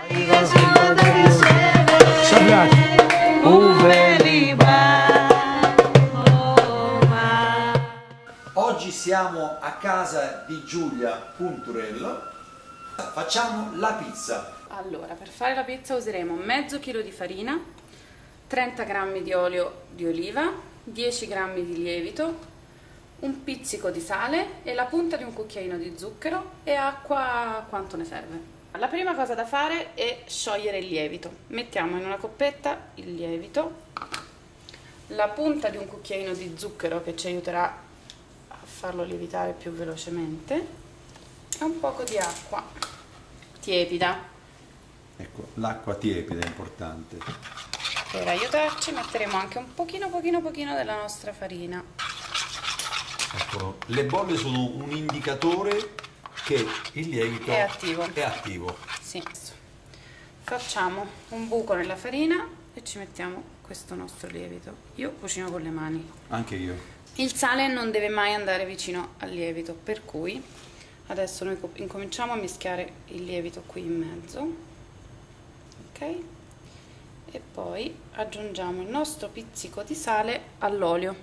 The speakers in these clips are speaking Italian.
Oggi siamo a casa di Giulia Punturello. Facciamo la pizza. Allora, per fare la pizza useremo mezzo chilo di farina, 30 g di olio di oliva, 10 g di lievito, un pizzico di sale e la punta di un cucchiaino di zucchero e acqua quanto ne serve. La prima cosa da fare è sciogliere il lievito. Mettiamo in una coppetta il lievito, la punta di un cucchiaino di zucchero che ci aiuterà a farlo lievitare più velocemente e un poco di acqua tiepida. Ecco, l'acqua tiepida è importante. Per aiutarci metteremo anche un pochino della nostra farina. Ecco, le bolle sono un indicatore che il lievito è attivo. Sì. Facciamo un buco nella farina e ci mettiamo questo nostro lievito. Io cucino con le mani. Anche io. Il sale non deve mai andare vicino al lievito, per cui adesso noi incominciamo a mischiare il lievito qui in mezzo, ok? E poi aggiungiamo il nostro pizzico di sale all'olio.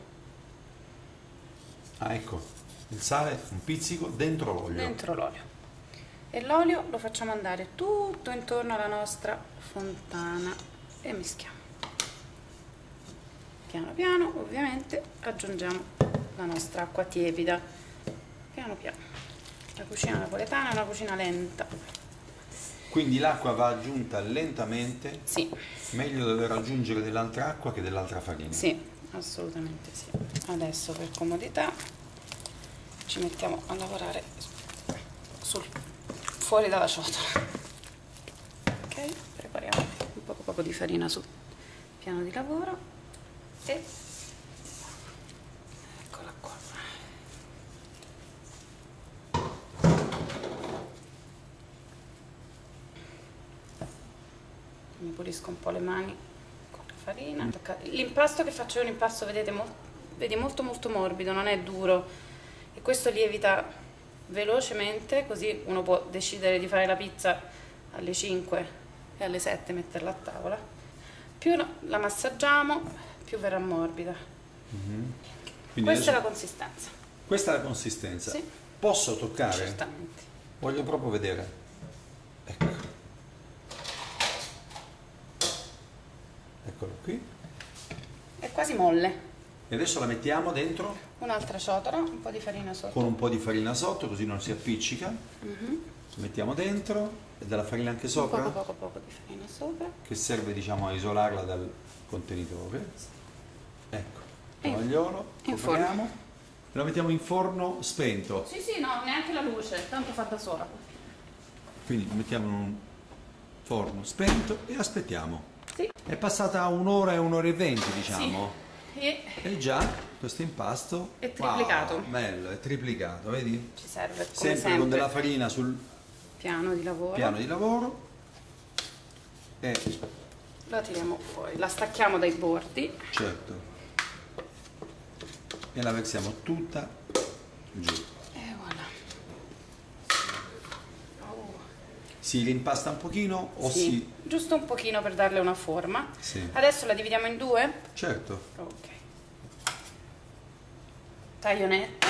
Ah, ecco, il sale, un pizzico dentro l'olio. Dentro l'olio. E l'olio lo facciamo andare tutto intorno alla nostra fontana e mischiamo. Piano piano, ovviamente, aggiungiamo la nostra acqua tiepida. Piano piano. La cucina napoletana è una cucina lenta. Quindi l'acqua va aggiunta lentamente? Sì. Meglio dover aggiungere dell'altra acqua che dell'altra farina? Sì, assolutamente sì. Adesso per comodità ci mettiamo a lavorare fuori dalla ciotola. Ok, prepariamo un poco di farina sul piano di lavoro e eccola qua. Mi pulisco un po' le mani con la farina. L'impasto che faccio è un impasto, vedete, vedi, molto morbido, non è duro, e questo lievita velocemente, così uno può decidere di fare la pizza alle 5 e alle 7 metterla a tavola. Più la massaggiamo, più verrà morbida. Questa è la consistenza. Questa è la consistenza? Sì. Posso toccare? Certamente. Voglio proprio vedere. Ecco. Eccolo qui. È quasi molle. E adesso la mettiamo dentro? Un'altra ciotola, un po' di farina sotto. Con un po' di farina sotto, così non si appiccica. La mettiamo dentro e della farina anche sopra? Poco di farina sopra. Che serve, diciamo, a isolarla dal contenitore. Ecco, tovagliolo, copriamo. E lo mettiamo in forno spento. Sì, no, neanche la luce, tanto fa da sola. Quindi lo mettiamo in un forno spento e aspettiamo. Sì. È passata un'ora e un'ora e 20, diciamo. Sì. E già questo impasto è triplicato. Wow, bello, è triplicato, vedi? Ci serve come sempre con della farina sul piano di lavoro. E la tiriamo fuori, la stacchiamo dai bordi. certo. E la versiamo tutta giù. E voilà. Si rimpasta un pochino o sì, giusto un pochino per darle una forma. Sì. Adesso la dividiamo in due? Certo. Ok. Taglio netto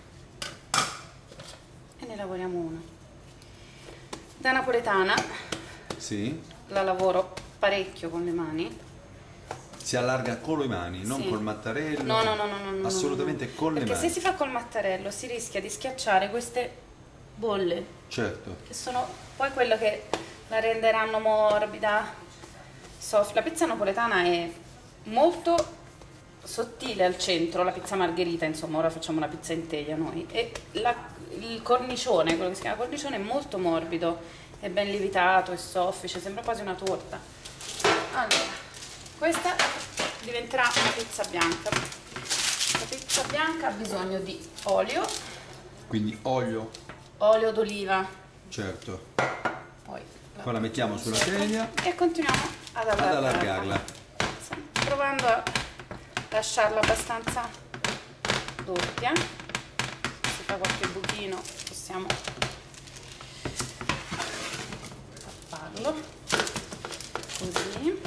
e ne lavoriamo una. Da napoletana Sì. la lavoro parecchio con le mani. Si allarga con le mani, non Sì. col mattarello. No. Assolutamente con le mani. Perché se si fa col mattarello si rischia di schiacciare queste bolle. Certo. Che sono poi quello che la renderanno morbida, soft. La pizza napoletana è molto sottile al centro, la pizza margherita, insomma, ora facciamo una pizza in teglia noi, e il cornicione, quello che si chiama cornicione, è molto morbido, è ben lievitato, è soffice, sembra quasi una torta. Allora, questa diventerà una pizza bianca. La pizza bianca ha bisogno di olio. Quindi olio. Olio d'oliva. Certo. Poi la mettiamo sulla teglia e continuiamo ad allargarla. Provando a lasciarla abbastanza doppia. Se si fa qualche buchino possiamo tapparla. farlo così.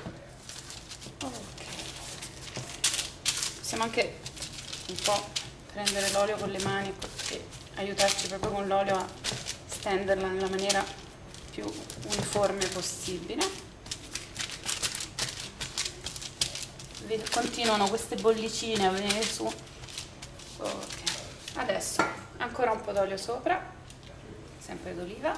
Ok, possiamo anche un po' prendere l'olio con le mani e aiutarci proprio con l'olio a stenderla nella maniera più uniforme possibile. Continuano queste bollicine a venire su. Ok, adesso ancora un po' d'olio sopra, sempre d'oliva,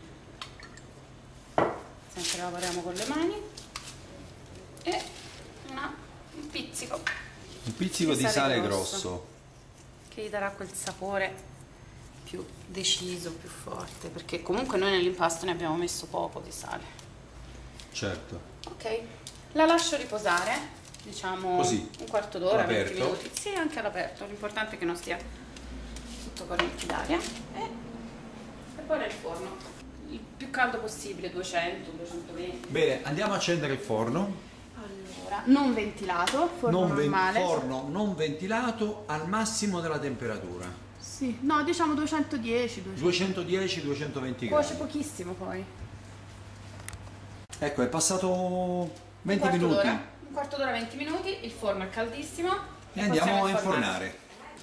sempre lavoriamo con le mani, e un pizzico di sale grosso che gli darà quel sapore più deciso, più forte, perché comunque noi nell'impasto ne abbiamo messo poco di sale. Certo. Ok, la lascio riposare, diciamo così, un quarto d'ora, 20 all'aperto? minuti. Sì, anche all'aperto, l'importante è che non stia sotto correnti d'aria. E poi nel forno, il più caldo possibile, 200, 220. Bene, andiamo a accendere il forno. Allora, non ventilato, forno normale. Forno non ventilato al massimo della temperatura. Sì, no, diciamo 210, 210-220 cuoce gradi. pochissimo poi. Ecco, è passato 20 minuti. Un quarto d'ora, 20 minuti, il forno è caldissimo. E andiamo a infornare.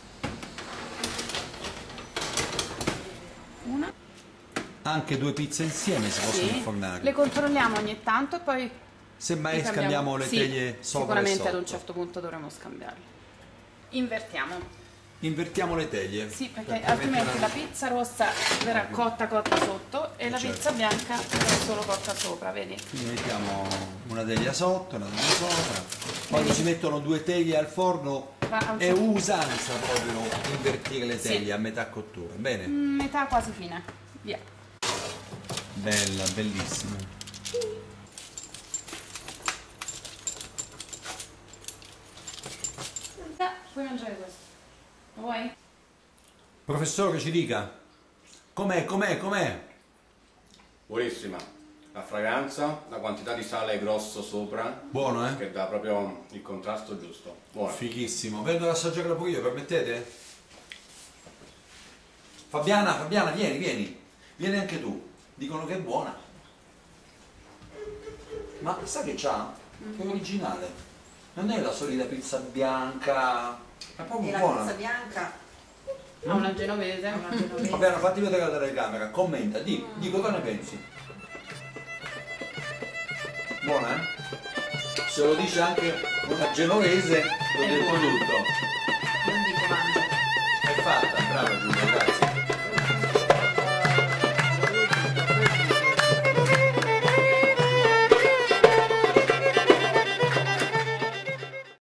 Una. Anche 2 pizze insieme si possono infornare. Le controlliamo ogni tanto e poi semmai scambiamo le teglie sopra sicuramente e sotto. ad un certo punto dovremo scambiarle. Invertiamo le teglie. sì, perché altrimenti la pizza rossa verrà cotta sotto e la pizza bianca verrà solo cotta sopra, vedi? Quindi mettiamo una teglia sotto, una teglia sopra. Quando si mettono 2 teglie al forno è usanza proprio invertire le teglie a metà cottura. Bene? Metà quasi fine. Via. Bella, bellissima. Puoi mangiare questo. Lo vuoi? Professore, ci dica. Com'è? Buonissima. La fragranza, la quantità di sale grosso sopra. Buono, eh? Che dà proprio il contrasto giusto. Buono. Fighissimo. Vengo ad assaggiarla pure io, permettete? Fabiana, vieni. Vieni anche tu. Dicono che è buona. Ma sai che c'ha? È originale. Non è la solita pizza bianca. È proprio la buona. pizza bianca Una genovese. Fabiana, fatti vedere la telecamera, commenta, di cosa ne pensi? Buona, eh? Se lo dice anche una genovese, l'ho detto tutto. non dico mangia. È fatta, brava Giulia, grazie.